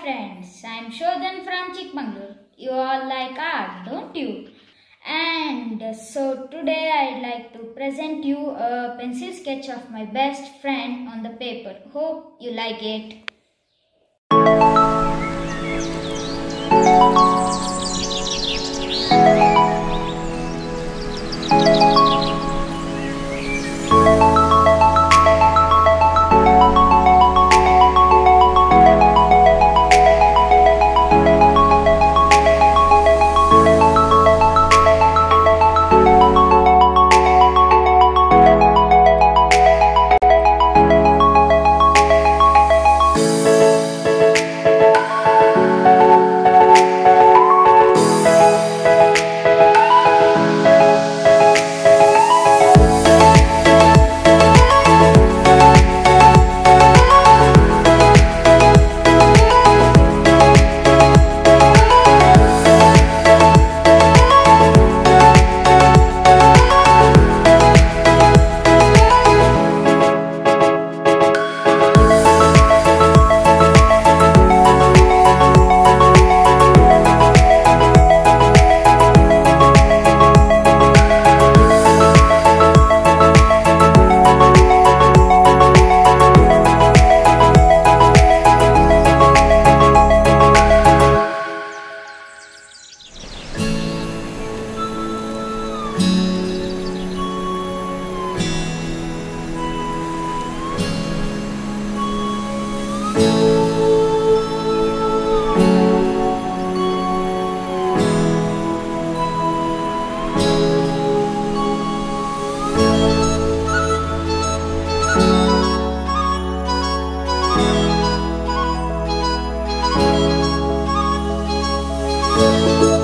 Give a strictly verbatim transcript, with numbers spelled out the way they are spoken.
friends, I am Shodhan from Chikamagalur. You all like art, don't you? And so today I'd like to present you a pencil sketch of my best friend on the paper. Hope you like it. you.